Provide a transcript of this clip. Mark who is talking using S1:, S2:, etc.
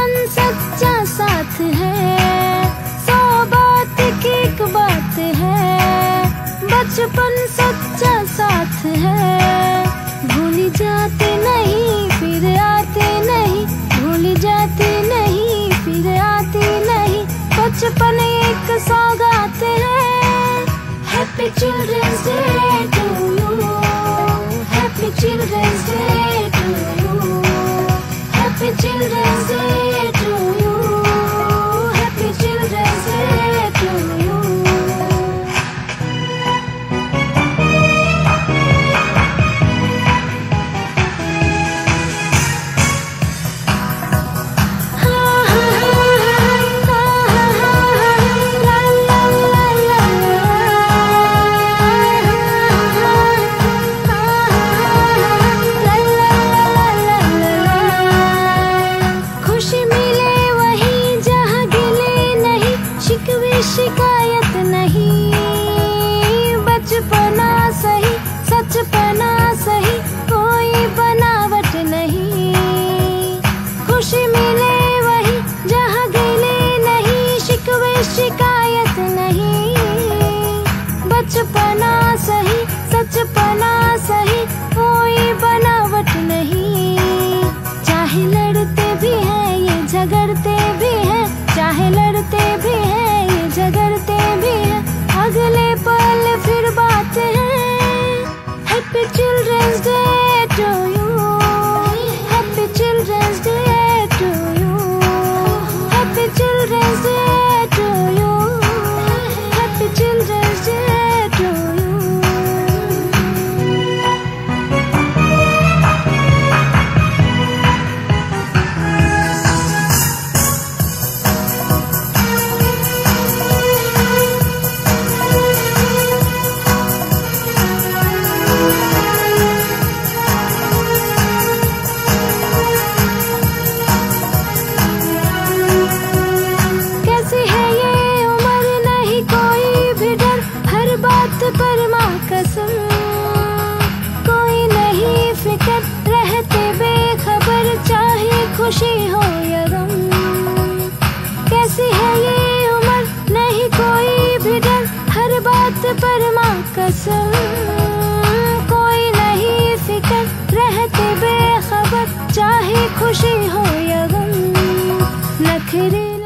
S1: बचपन सच्चा साथ है, 100 बात की एक बात है। बचपन सच्चा साथ है, भूल जाते नहीं फिर आते नहीं, भूल जाते नहीं फिर आते नहीं। बचपन एक सौगात है। Happy children's day to you, happy children's day to you, happy children's day to you, happy children's day to you. शिकायत नहीं, बचपना सही सचपना सही, कोई बनावट नहीं। खुशी मिले वही जहाँ गिले नहीं, शिकवे शिकायत नहीं। बचपना सही सचपना सही, कोई बनावट नहीं। चाहे लड़ते भी हैं ये झगड़ते भी हैं, चाहे लड़ते भी हैं झगड़ते भी हैं, अगले पल फिर बात है। Happy children's day to you, happy children's day to you, happy children's day to you, happy children's day to you. पर माँ कसम, कोई नहीं फिक्र, रहते बेखबर, चाहे खुशी हो या गम। कैसी है ये उम्र, नहीं कोई भी डर, हर बात पर माँ कसम। कोई नहीं फिक्र, रहते बेखबर, चाहे खुशी हो या गम। नखरे